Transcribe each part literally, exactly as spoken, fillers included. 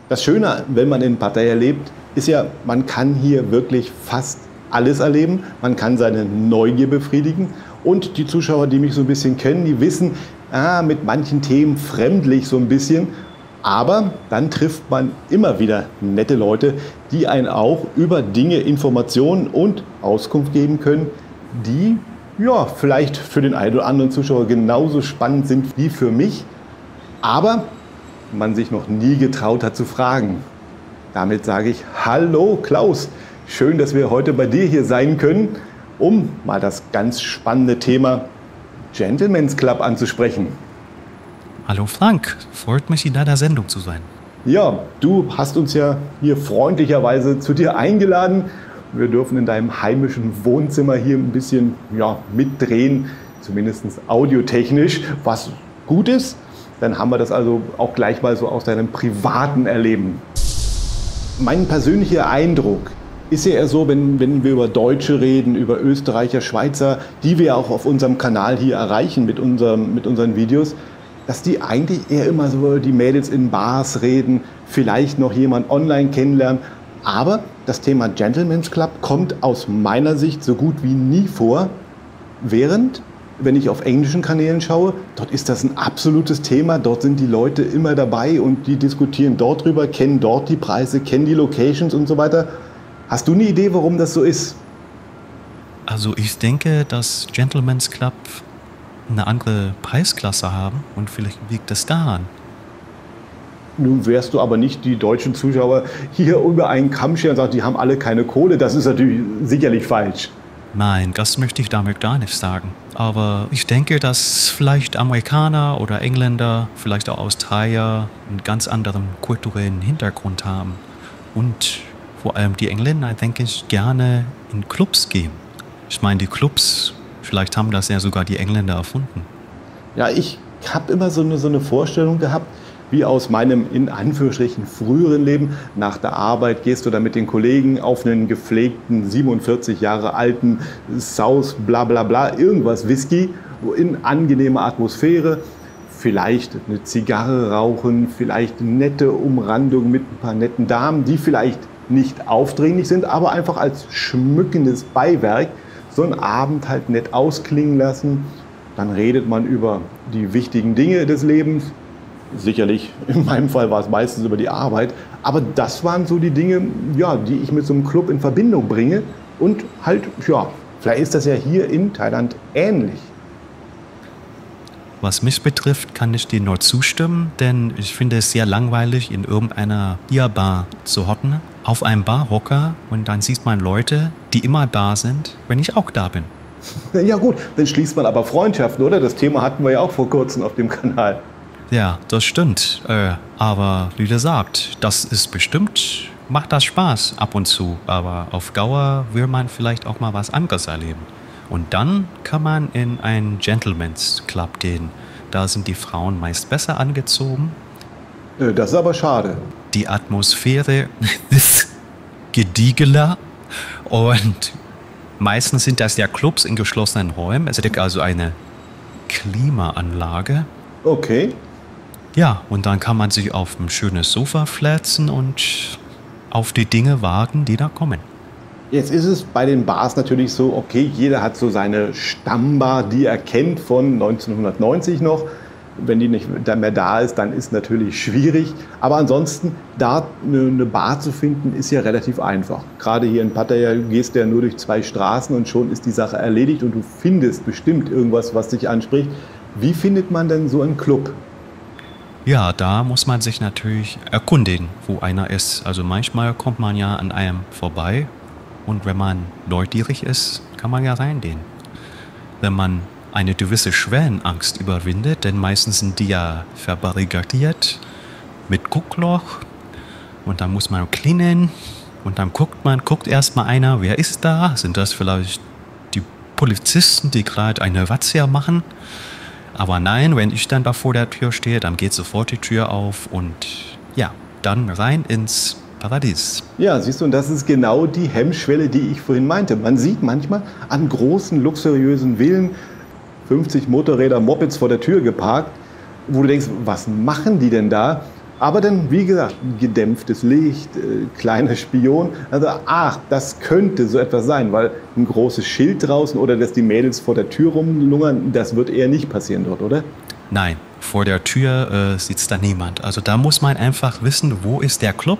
Das Schöne, wenn man in Pattaya lebt, ist ja, man kann hier wirklich fast alles erleben. Man kann seine Neugier befriedigen. Und die Zuschauer, die mich so ein bisschen kennen, die wissen, ah, mit manchen Themen fremdlich so ein bisschen. Aber dann trifft man immer wieder nette Leute, die einen auch über Dinge, Informationen und Auskunft geben können, die ja, vielleicht für den einen oder anderen Zuschauer genauso spannend sind wie für mich, aber man sich noch nie getraut hat zu fragen. Damit sage ich Hallo Klaus, schön, dass wir heute bei dir hier sein können, um mal das ganz spannende Thema Gentleman's Club anzusprechen. Hallo Frank, freut mich in deiner Sendung zu sein. Ja, du hast uns ja hier freundlicherweise zu dir eingeladen. Wir dürfen in deinem heimischen Wohnzimmer hier ein bisschen ja, mitdrehen, zumindest audiotechnisch, was gut ist. Dann haben wir das also auch gleich mal so aus deinem privaten Erleben. Mein persönlicher Eindruck ist ja eher so, wenn, wenn wir über Deutsche reden, über Österreicher, Schweizer, die wir auch auf unserem Kanal hier erreichen mit, unserem, mit unseren Videos, dass die eigentlich eher immer so die Mädels in Bars reden, vielleicht noch jemand online kennenlernen. Aber das Thema Gentleman's Club kommt aus meiner Sicht so gut wie nie vor, während, wenn ich auf englischen Kanälen schaue, dort ist das ein absolutes Thema, dort sind die Leute immer dabei und die diskutieren dort drüber, kennen dort die Preise, kennen die Locations und so weiter. Hast du eine Idee, warum das so ist? Also ich denke, dass Gentleman's Club eine andere Preisklasse haben und vielleicht liegt es daran. Nun wärst du aber nicht die deutschen Zuschauer hier über einen Kamm scheren und sagst, die haben alle keine Kohle. Das ist natürlich sicherlich falsch. Nein, das möchte ich damit gar nicht sagen. Aber ich denke, dass vielleicht Amerikaner oder Engländer, vielleicht auch Australier einen ganz anderen kulturellen Hintergrund haben. Und vor allem die Engländer, denke ich, gerne in Clubs gehen. Ich meine, die Clubs, vielleicht haben das ja sogar die Engländer erfunden. Ja, ich habe immer so eine, so eine Vorstellung gehabt, wie aus meinem in Anführungsstrichen früheren Leben. Nach der Arbeit gehst du dann mit den Kollegen auf einen gepflegten, siebenundvierzig Jahre alten South, bla bla bla, irgendwas Whisky, in angenehmer Atmosphäre. Vielleicht eine Zigarre rauchen, vielleicht eine nette Umrandung mit ein paar netten Damen, die vielleicht nicht aufdringlich sind, aber einfach als schmückendes Beiwerk so einen Abend halt nett ausklingen lassen. Dann redet man über die wichtigen Dinge des Lebens. Sicherlich, in meinem Fall war es meistens über die Arbeit. Aber das waren so die Dinge, ja, die ich mit so einem Club in Verbindung bringe. Und halt, ja, vielleicht ist das ja hier in Thailand ähnlich. Was mich betrifft, kann ich dir nur zustimmen, denn ich finde es sehr langweilig, in irgendeiner Bierbar zu hocken, auf einem Barhocker, und dann sieht man Leute, die immer da sind, wenn ich auch da bin. Ja gut, dann schließt man aber Freundschaften, oder? Das Thema hatten wir ja auch vor kurzem auf dem Kanal. Ja, das stimmt. Äh, aber wie gesagt, das ist bestimmt, macht das Spaß ab und zu. Aber auf Dauer will man vielleicht auch mal was anderes erleben. Und dann kann man in einen Gentleman's Club gehen. Da sind die Frauen meist besser angezogen. Das ist aber schade. Die Atmosphäre ist gediegener. Und meistens sind das ja Clubs in geschlossenen Räumen. Es gibt also eine Klimaanlage. Okay. Ja, und dann kann man sich auf ein schönes Sofa flätzen und auf die Dinge warten, die da kommen. Jetzt ist es bei den Bars natürlich so, okay, jeder hat so seine Stammbar, die er kennt von neunzehnhundertneunzig noch. Wenn die nicht mehr da ist, dann ist natürlich schwierig. Aber ansonsten, da eine Bar zu finden, ist ja relativ einfach. Gerade hier in Pattaya gehst du ja nur durch zwei Straßen und schon ist die Sache erledigt und du findest bestimmt irgendwas, was dich anspricht. Wie findet man denn so einen Club? Ja, da muss man sich natürlich erkundigen, wo einer ist. Also manchmal kommt man ja an einem vorbei und wenn man neugierig ist, kann man ja reingehen. Wenn man eine gewisse Schwellenangst überwindet, denn meistens sind die ja verbarrikadiert mit Guckloch und dann muss man klingeln und dann guckt man, guckt erstmal einer, wer ist da? Sind das vielleicht die Polizisten, die gerade eine Razzia machen? Aber nein, wenn ich dann da vor der Tür stehe, dann geht sofort die Tür auf und ja, dann rein ins Paradies. Ja, siehst du, und das ist genau die Hemmschwelle, die ich vorhin meinte. Man sieht manchmal an großen, luxuriösen Villen fünfzig Motorräder, Mopeds vor der Tür geparkt, wo du denkst, was machen die denn da? Aber dann, wie gesagt, gedämpftes Licht, äh, kleiner Spion. Also, ach, das könnte so etwas sein, weil ein großes Schild draußen oder dass die Mädels vor der Tür rumlungern, das wird eher nicht passieren dort, oder? Nein, vor der Tür äh, sitzt da niemand. Also da muss man einfach wissen, wo ist der Club,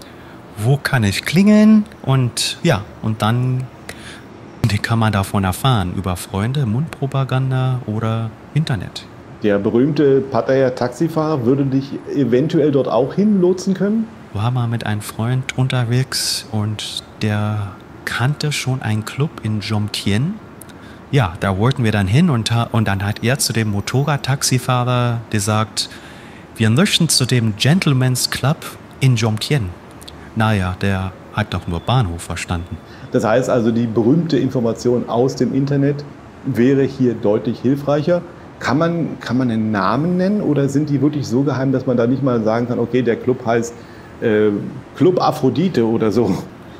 wo kann ich klingeln und ja, und dann kann man davon erfahren, über Freunde, Mundpropaganda oder Internet. Der berühmte Pattaya-Taxifahrer würde dich eventuell dort auch hinlotsen können? War mal mit einem Freund unterwegs und der kannte schon einen Club in Jomtien. Ja, da wollten wir dann hin und, und dann hat er zu dem Motorradtaxifahrer gesagt, wir möchten zu dem Gentleman's Club in Jomtien. Naja, der hat doch nur Bahnhof verstanden. Das heißt also, die berühmte Information aus dem Internet wäre hier deutlich hilfreicher. Kann man, kann man einen Namen nennen oder sind die wirklich so geheim, dass man da nicht mal sagen kann, okay, der Club heißt äh, Club Aphrodite oder so?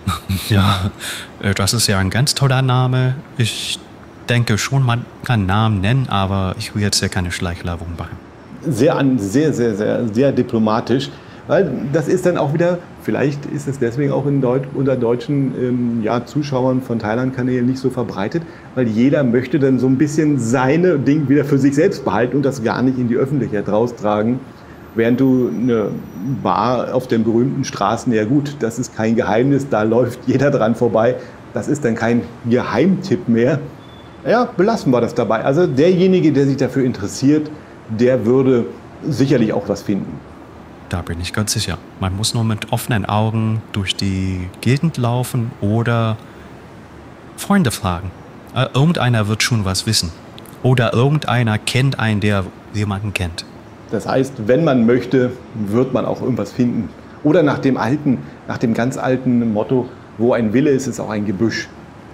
Ja, das ist ja ein ganz toller Name. Ich denke schon, man kann Namen nennen, aber ich will jetzt ja keine Schleichwerbung machen. Sehr, sehr, sehr, sehr, sehr diplomatisch. Weil das ist dann auch wieder, vielleicht ist es deswegen auch in Deut unter deutschen ähm, ja, Zuschauern von Thailand-Kanälen nicht so verbreitet, weil jeder möchte dann so ein bisschen seine Dinge wieder für sich selbst behalten und das gar nicht in die Öffentlichkeit raustragen. Während du eine Bar auf den berühmten Straßen, ja gut, das ist kein Geheimnis, da läuft jeder dran vorbei. Das ist dann kein Geheimtipp mehr. Ja, belassen wir das dabei. Also derjenige, der sich dafür interessiert, der würde sicherlich auch was finden. Da bin ich ganz sicher. Man muss nur mit offenen Augen durch die Gegend laufen oder Freunde fragen. Äh, irgendeiner wird schon was wissen. Oder irgendeiner kennt einen, der jemanden kennt. Das heißt, wenn man möchte, wird man auch irgendwas finden. Oder nach dem alten, nach dem ganz alten Motto, wo ein Wille ist, ist auch ein Gebüsch.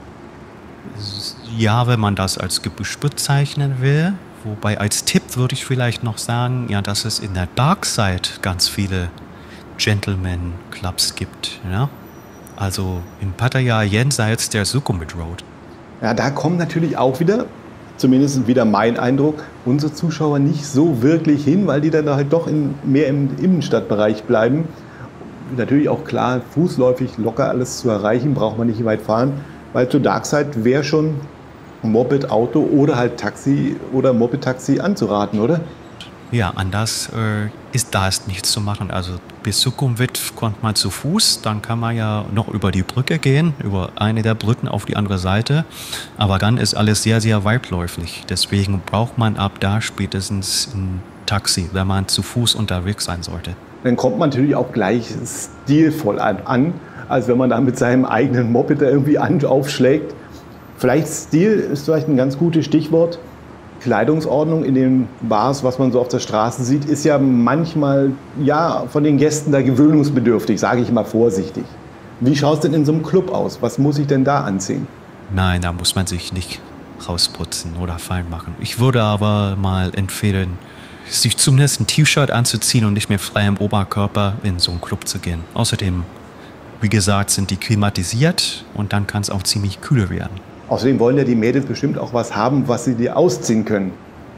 Ja, wenn man das als Gebüsch bezeichnen will. Wobei als Tipp würde ich vielleicht noch sagen, ja, dass es in der Dark Side ganz viele Gentleman-Clubs gibt. Ja? Also in Pattaya jenseits der Sukhumvit Road. Ja, da kommen natürlich auch wieder, zumindest wieder mein Eindruck, unsere Zuschauer nicht so wirklich hin, weil die dann halt doch in, mehr im Innenstadtbereich bleiben. Natürlich auch klar, fußläufig locker alles zu erreichen, braucht man nicht weit fahren, weil zur Dark Side wäre schon Moped, Auto oder halt Taxi oder Moped-Taxi anzuraten, oder? Ja, anders äh, ist da ist nichts zu machen. Also bis Sukhumvit kommt man zu Fuß, dann kann man ja noch über die Brücke gehen, über eine der Brücken auf die andere Seite. Aber dann ist alles sehr, sehr weitläufig. Deswegen braucht man ab da spätestens ein Taxi, wenn man zu Fuß unterwegs sein sollte. Dann kommt man natürlich auch gleich stilvoll an, an als wenn man da mit seinem eigenen Moped da irgendwie an, aufschlägt. Vielleicht Stil ist vielleicht ein ganz gutes Stichwort. Kleidungsordnung in den Bars, was man so auf der Straße sieht, ist ja manchmal ja, von den Gästen da gewöhnungsbedürftig, sage ich mal vorsichtig. Wie schaut es denn in so einem Club aus? Was muss ich denn da anziehen? Nein, da muss man sich nicht rausputzen oder fein machen. Ich würde aber mal empfehlen, sich zumindest ein T-Shirt anzuziehen und nicht mehr frei im Oberkörper in so einen Club zu gehen. Außerdem, wie gesagt, sind die klimatisiert und dann kann es auch ziemlich kühl werden. Außerdem wollen ja die Mädels bestimmt auch was haben, was sie dir ausziehen können.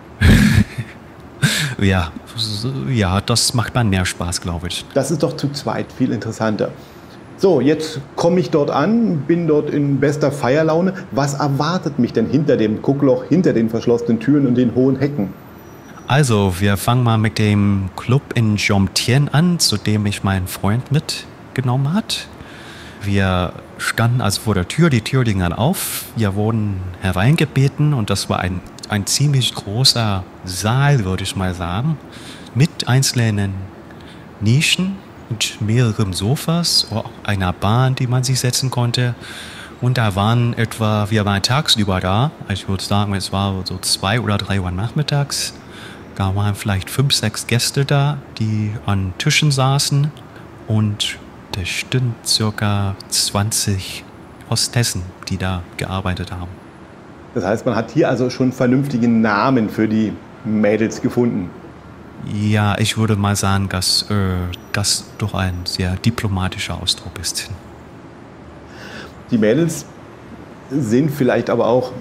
ja, ja, das macht dann mehr Spaß, glaube ich. Das ist doch zu zweit viel interessanter. So, jetzt komme ich dort an, bin dort in bester Feierlaune. Was erwartet mich denn hinter dem Guckloch, hinter den verschlossenen Türen und den hohen Hecken? Also, wir fangen mal mit dem Club in Jomtien an, zu dem mich mein Freund mitgenommen hat. Wir standen also vor der Tür, die Tür ging dann auf, wir wurden hereingebeten und das war ein, ein ziemlich großer Saal, würde ich mal sagen, mit einzelnen Nischen und mehreren Sofas, auch einer Bahn, die man sich setzen konnte. Und da waren etwa, wir waren tagsüber da, ich würde sagen, es war so zwei oder drei Uhr nachmittags, da waren vielleicht fünf, sechs Gäste da, die an Tischen saßen und das stimmt circa zwanzig Hostessen, die da gearbeitet haben. Das heißt, man hat hier also schon vernünftige Namen für die Mädels gefunden. Ja, ich würde mal sagen, dass äh, das doch ein sehr diplomatischer Ausdruck ist. Die Mädels sind vielleicht aber auch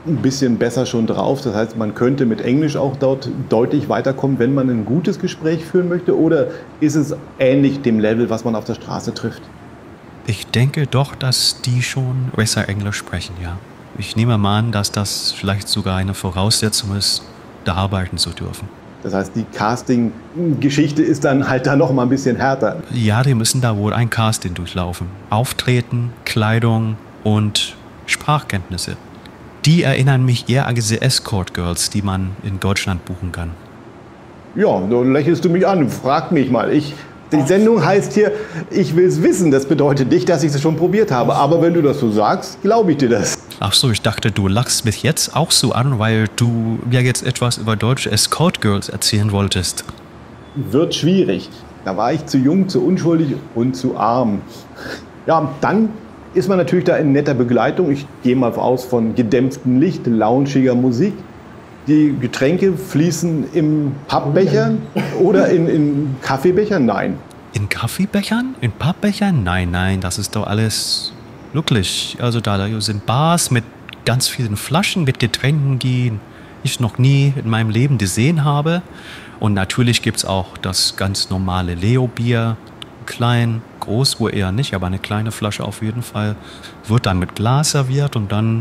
ein bisschen besser schon drauf? Das heißt, man könnte mit Englisch auch dort deutlich weiterkommen, wenn man ein gutes Gespräch führen möchte? Oder ist es ähnlich dem Level, was man auf der Straße trifft? Ich denke doch, dass die schon besser Englisch sprechen, ja. Ich nehme mal an, dass das vielleicht sogar eine Voraussetzung ist, da arbeiten zu dürfen. Das heißt, die Casting-Geschichte ist dann halt da noch mal ein bisschen härter. Ja, die müssen da wohl ein Casting durchlaufen. Auftreten, Kleidung und Sprachkenntnisse. Die erinnern mich eher an diese Escort-Girls, die man in Deutschland buchen kann. Ja, da lächelst du mich an. Frag mich mal. Ich, die Sendung heißt hier, ich will es wissen. Das bedeutet nicht, dass ich es schon probiert habe. Aber wenn du das so sagst, glaube ich dir das. Ach so, ich dachte, du lachst mich jetzt auch so an, weil du mir jetzt etwas über deutsche Escort-Girls erzählen wolltest. Wird schwierig. Da war ich zu jung, zu unschuldig und zu arm. Ja, dann ist man natürlich da in netter Begleitung. Ich gehe mal aus von gedämpftem Licht, launchiger Musik. Die Getränke fließen im Pappbecher oder in, in Kaffeebechern? Nein. In Kaffeebechern? In Pappbechern? Nein, nein, das ist doch alles wirklich. Also da sind Bars mit ganz vielen Flaschen mit Getränken, die ich noch nie in meinem Leben gesehen habe. Und natürlich gibt es auch das ganz normale Leo-Bier. Klein, groß wohl eher nicht, aber eine kleine Flasche auf jeden Fall. Wird dann mit Glas serviert und dann,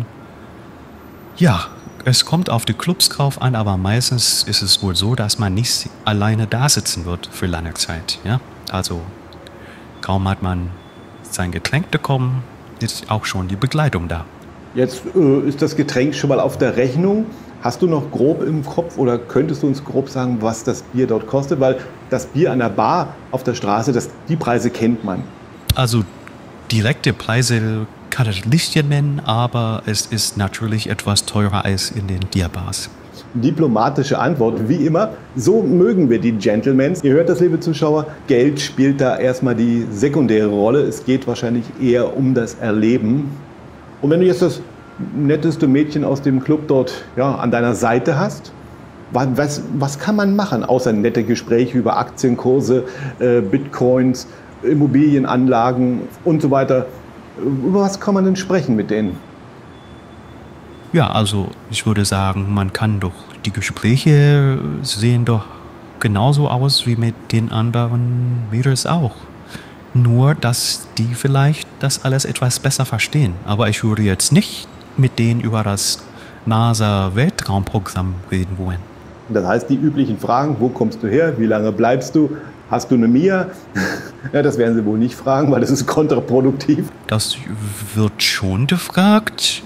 ja, es kommt auf die Clubs drauf an, aber meistens ist es wohl so, dass man nicht alleine da sitzen wird für lange Zeit. Ja? Also kaum hat man sein Getränk bekommen, ist auch schon die Begleitung da. Jetzt äh, ist das Getränk schon mal auf der Rechnung. Hast du noch grob im Kopf oder könntest du uns grob sagen, was das Bier dort kostet? Weil das Bier an der Bar auf der Straße, das, die Preise kennt man. Also direkte Preise kann ich nicht nennen, aber es ist natürlich etwas teurer als in den Bierbars. Diplomatische Antwort, wie immer. So mögen wir die Gentlemen. Ihr hört das, liebe Zuschauer, Geld spielt da erstmal die sekundäre Rolle. Es geht wahrscheinlich eher um das Erleben. Und wenn du jetzt das netteste Mädchen aus dem Club dort ja, an deiner Seite hast, was, was kann man machen, außer nette Gespräche über Aktienkurse, äh, Bitcoins, Immobilienanlagen und so weiter? Über was kann man denn sprechen mit denen? Ja, also ich würde sagen, man kann doch, die Gespräche sehen doch genauso aus wie mit den anderen Mädels auch. Nur, dass die vielleicht das alles etwas besser verstehen. Aber ich würde jetzt nicht mit denen über das NASA-Weltraumprogramm reden wollen. Das heißt, die üblichen Fragen, wo kommst du her, wie lange bleibst du, hast du eine Mia? Ja, das werden sie wohl nicht fragen, weil das ist kontraproduktiv. Das wird schon gefragt,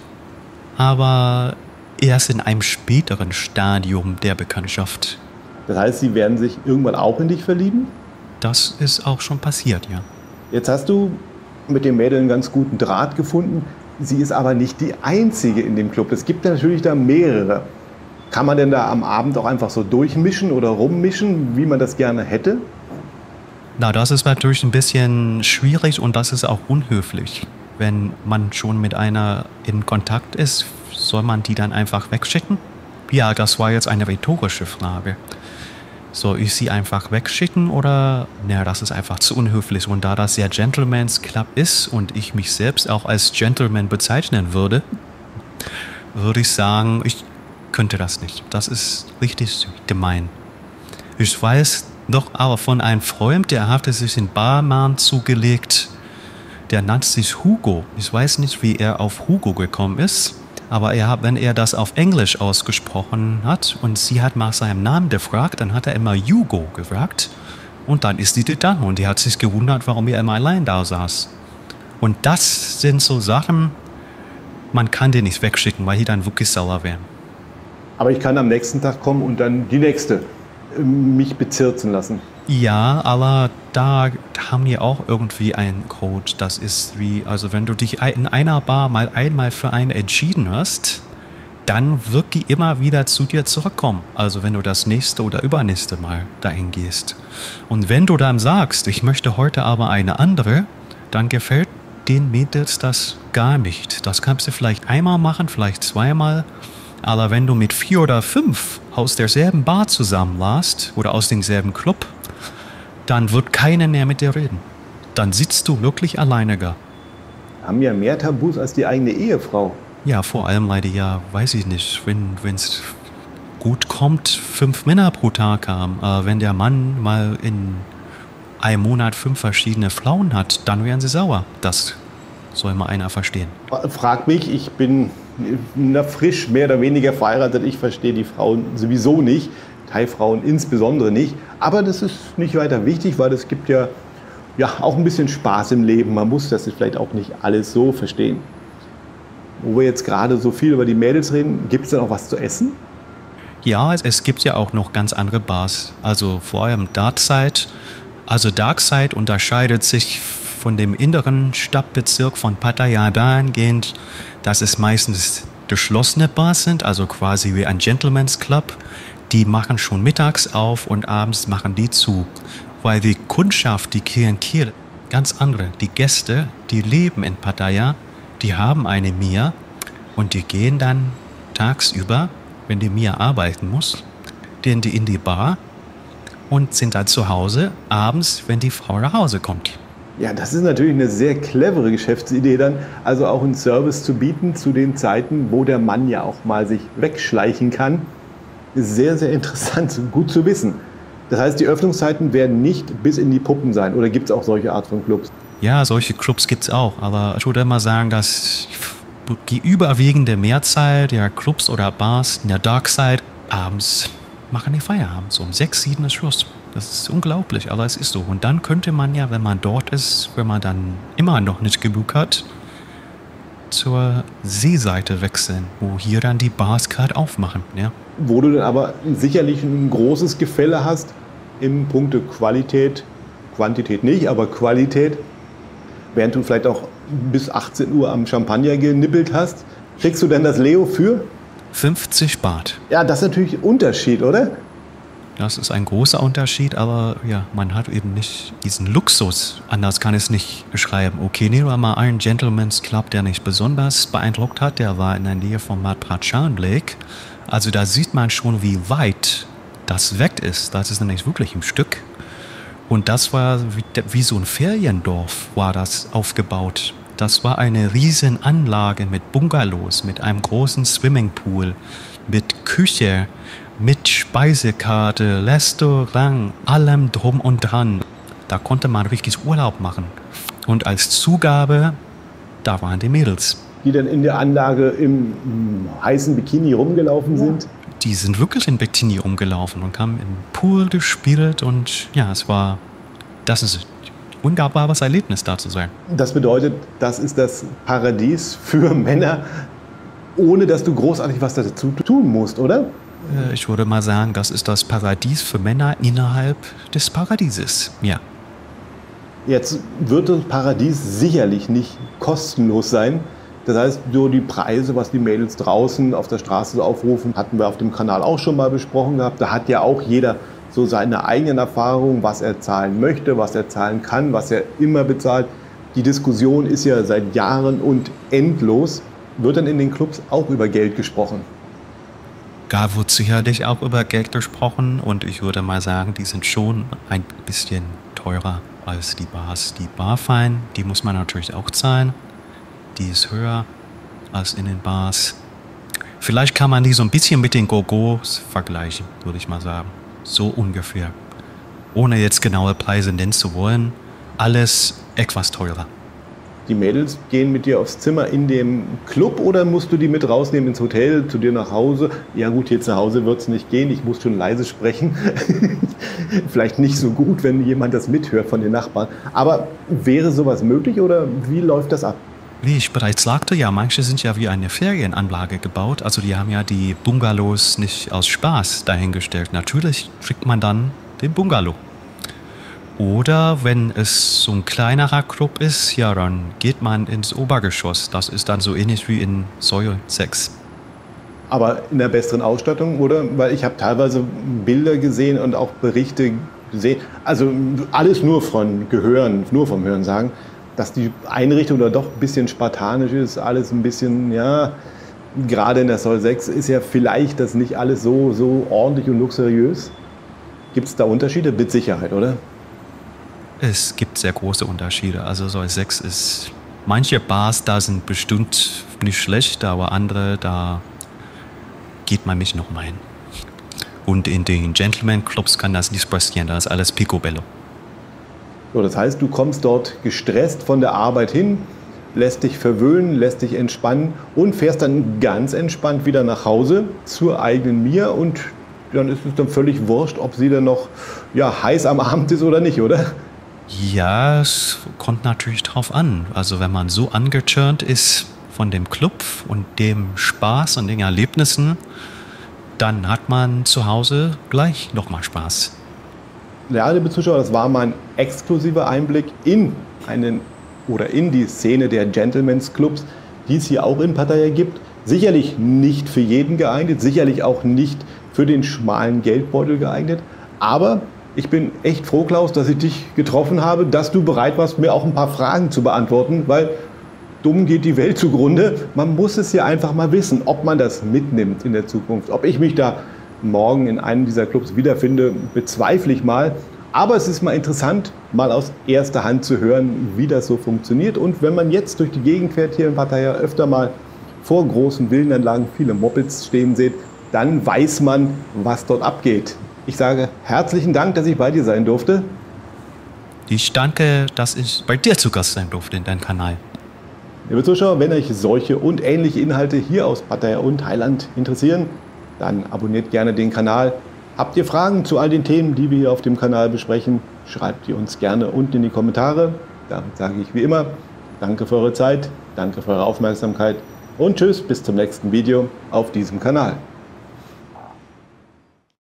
aber erst in einem späteren Stadium der Bekanntschaft. Das heißt, sie werden sich irgendwann auch in dich verlieben? Das ist auch schon passiert, ja. Jetzt hast du mit dem Mädel einen ganz guten Draht gefunden. Sie ist aber nicht die einzige in dem Club. Es gibt natürlich da mehrere. Kann man denn da am Abend auch einfach so durchmischen oder rummischen, wie man das gerne hätte? Na, das ist natürlich ein bisschen schwierig und das ist auch unhöflich. Wenn man schon mit einer in Kontakt ist, soll man die dann einfach wegschicken? Ja, das war jetzt eine rhetorische Frage. Soll ich sie einfach wegschicken oder? Naja, das ist einfach zu unhöflich. Und da das ja Gentleman's Club ist und ich mich selbst auch als Gentleman bezeichnen würde, würde ich sagen, ich könnte das nicht. Das ist richtig gemein. Ich weiß doch aber von einem Freund, der hatte sich den Barmann zugelegt, der nannte sich Hugo. Ich weiß nicht, wie er auf Hugo gekommen ist. Aber er hat, wenn er das auf Englisch ausgesprochen hat und sie hat nach seinem Namen gefragt, dann hat er immer Hugo gefragt. Und dann ist sie da und die hat sich gewundert, warum er immer allein da saß. Und das sind so Sachen, man kann die nicht wegschicken, weil die dann wirklich sauer wären. Aber ich kann am nächsten Tag kommen und dann die nächste mich bezirzen lassen. Ja, aber da haben die auch irgendwie einen Code. Das ist wie, also wenn du dich in einer Bar mal einmal für einen entschieden hast, dann wird die immer wieder zu dir zurückkommen. Also wenn du das nächste oder übernächste Mal dahin gehst. Und wenn du dann sagst, ich möchte heute aber eine andere, dann gefällt den Mädels das gar nicht. Das kannst du vielleicht einmal machen, vielleicht zweimal. Aber wenn du mit vier oder fünf aus derselben Bar zusammen warst oder aus demselben Club, dann wird keiner mehr mit dir reden. Dann sitzt du wirklich alleine da. Haben ja mehr Tabus als die eigene Ehefrau. Ja, vor allem leider ja, weiß ich nicht, wenn es gut kommt, fünf Männer pro Tag haben. Äh, wenn der Mann mal in einem Monat fünf verschiedene Frauen hat, dann werden sie sauer. Das soll mal einer verstehen. Frag mich, ich bin na, frisch mehr oder weniger verheiratet. Ich verstehe die Frauen sowieso nicht, Thai-Frauen insbesondere nicht. Aber das ist nicht weiter wichtig, weil es gibt ja, ja auch ein bisschen Spaß im Leben. Man muss das vielleicht auch nicht alles so verstehen. Wo wir jetzt gerade so viel über die Mädels reden, gibt es denn auch was zu essen? Ja, es, es gibt ja auch noch ganz andere Bars. Also vor allem Darkside. Also Darkside unterscheidet sich von dem inneren Stadtbezirk von Pattaya dahingehend, dass es meistens geschlossene Bars sind, also quasi wie ein Gentleman's Club. Die machen schon mittags auf und abends machen die zu. Weil die Kundschaft, die Klientel, ganz andere. Die Gäste, die leben in Pattaya, die haben eine Mia und die gehen dann tagsüber, wenn die Mia arbeiten muss, gehen die in die Bar und sind dann zu Hause abends, wenn die Frau nach Hause kommt. Ja, das ist natürlich eine sehr clevere Geschäftsidee dann, also auch einen Service zu bieten zu den Zeiten, wo der Mann ja auch mal sich wegschleichen kann. Sehr, sehr interessant, gut zu wissen. Das heißt, die Öffnungszeiten werden nicht bis in die Puppen sein, oder gibt es auch solche Art von Clubs? Ja, solche Clubs gibt es auch, aber ich würde mal sagen, dass die überwiegende Mehrzahl der Clubs oder Bars in der Darkside abends machen die Feierabend. So um sechs, sieben ist Schluss. Das ist unglaublich, aber es ist so. Und dann könnte man ja, wenn man dort ist, wenn man dann immer noch nicht genug hat, zur Seeseite wechseln, wo hier dann die Bars gerade aufmachen. Ja. Wo du dann aber sicherlich ein großes Gefälle hast im Punkte Qualität, Quantität nicht, aber Qualität. Während du vielleicht auch bis achtzehn Uhr am Champagner genippelt hast, kriegst du denn das Leo für? fünfzig Baht. Ja, das ist natürlich ein Unterschied, oder? Das ist ein großer Unterschied, aber ja, man hat eben nicht diesen Luxus. Anders kann ich es nicht beschreiben. Okay, nehmen wir mal einen Gentleman's Club, der mich besonders beeindruckt hat. Der war in der Nähe von Mat Prakan Lake. Also da sieht man schon, wie weit das weg ist. Das ist nämlich wirklich ein Stück. Und das war wie, wie so ein Feriendorf war das aufgebaut. Das war eine riesen Anlage mit Bungalows, mit einem großen Swimmingpool, mit Küche, mit Speisekarte, Restaurant, allem drum und dran. Da konnte man richtig Urlaub machen. Und als Zugabe, da waren die Mädels. Die dann in der Anlage im, im heißen Bikini rumgelaufen sind? Die sind wirklich in Bikini rumgelaufen und haben im Pool gespielt und ja, es war, das ist ein wunderbares Erlebnis, da zu sein. Das bedeutet, das ist das Paradies für Männer, ohne dass du großartig was dazu tun musst, oder? Ich würde mal sagen, das ist das Paradies für Männer innerhalb des Paradieses, ja. Jetzt wird das Paradies sicherlich nicht kostenlos sein. Das heißt, nur die Preise, was die Mädels draußen auf der Straße so aufrufen, hatten wir auf dem Kanal auch schon mal besprochen gehabt. Da hat ja auch jeder so seine eigenen Erfahrungen, was er zahlen möchte, was er zahlen kann, was er immer bezahlt. Die Diskussion ist ja seit Jahren und endlos. Wird dann in den Clubs auch über Geld gesprochen? Da wird sicherlich auch über Geld gesprochen und ich würde mal sagen, die sind schon ein bisschen teurer als die Bars. Die Barfein, die muss man natürlich auch zahlen. Die ist höher als in den Bars. Vielleicht kann man die so ein bisschen mit den Go-Go's vergleichen, würde ich mal sagen. So ungefähr. Ohne jetzt genaue Preise nennen zu wollen, alles etwas teurer. Die Mädels gehen mit dir aufs Zimmer in dem Club oder musst du die mit rausnehmen ins Hotel, zu dir nach Hause? Ja gut, hier zu Hause wird es nicht gehen, ich muss schon leise sprechen. Vielleicht nicht so gut, wenn jemand das mithört von den Nachbarn. Aber wäre sowas möglich oder wie läuft das ab? Wie ich bereits sagte, ja, manche sind ja wie eine Ferienanlage gebaut. Also die haben ja die Bungalows nicht aus Spaß dahingestellt. Natürlich kriegt man dann den Bungalow. Oder wenn es so ein kleinerer Club ist, ja, dann geht man ins Obergeschoss. Das ist dann so ähnlich wie in Säule sechs. Aber in der besseren Ausstattung, oder? Weil ich habe teilweise Bilder gesehen und auch Berichte gesehen. Also alles nur von Gehören, nur vom Hören sagen, dass die Einrichtung da doch ein bisschen spartanisch ist. Alles ein bisschen, ja, gerade in der Säule sechs ist ja vielleicht das nicht alles so, so ordentlich und luxuriös. Gibt es da Unterschiede? Mit Sicherheit, oder? Es gibt sehr große Unterschiede. Also Säule sechs ist Manche Bars da sind bestimmt nicht schlecht, aber andere, da geht man mich noch mal hin. Und in den Gentleman-Clubs kann das nicht passieren, da ist alles picobello. So, das heißt, du kommst dort gestresst von der Arbeit hin, lässt dich verwöhnen, lässt dich entspannen und fährst dann ganz entspannt wieder nach Hause zur eigenen Mia und dann ist es dann völlig wurscht, ob sie dann noch ja, heiß am Abend ist oder nicht, oder? Ja, es kommt natürlich drauf an. Also wenn man so angetürnt ist von dem Club und dem Spaß und den Erlebnissen, dann hat man zu Hause gleich nochmal Spaß. Ja, liebe Zuschauer, das war mein exklusiver Einblick in einen oder in die Szene der Gentlemen's Clubs, die es hier auch in Pattaya gibt. Sicherlich nicht für jeden geeignet, sicherlich auch nicht für den schmalen Geldbeutel geeignet, aber ich bin echt froh, Klaus, dass ich dich getroffen habe, dass du bereit warst, mir auch ein paar Fragen zu beantworten, weil dumm geht die Welt zugrunde. Man muss es ja einfach mal wissen, ob man das mitnimmt in der Zukunft. Ob ich mich da morgen in einem dieser Clubs wiederfinde, bezweifle ich mal. Aber es ist mal interessant, mal aus erster Hand zu hören, wie das so funktioniert. Und wenn man jetzt durch die Gegend fährt hier in Pattaya, öfter mal vor großen Villenanlagen viele Mopeds stehen sieht, dann weiß man, was dort abgeht. Ich sage herzlichen Dank, dass ich bei dir sein durfte. Ich danke, dass ich bei dir zu Gast sein durfte in deinem Kanal. Liebe Zuschauer, wenn euch solche und ähnliche Inhalte hier aus Pattaya und Thailand interessieren, dann abonniert gerne den Kanal. Habt ihr Fragen zu all den Themen, die wir hier auf dem Kanal besprechen, schreibt ihr uns gerne unten in die Kommentare. Damit sage ich wie immer, danke für eure Zeit, danke für eure Aufmerksamkeit und tschüss, bis zum nächsten Video auf diesem Kanal.